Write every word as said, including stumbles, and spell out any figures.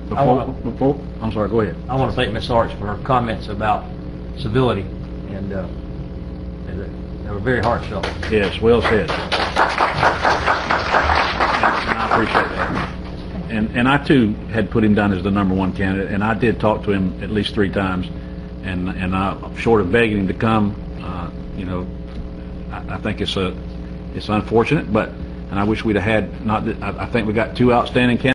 before, wanna, before, I'm sorry, go ahead. I want to thank Miz Arch for her comments about civility, and uh, they were very heartfelt. Yes, well said. And, and I appreciate that. And, and I too had put him down as the number one candidate, and I did talk to him at least three times, and and I, short of begging him to come, uh, you know, I, I think it's a it's unfortunate, but and I wish we'd have had not. I, I think we got two outstanding candidates.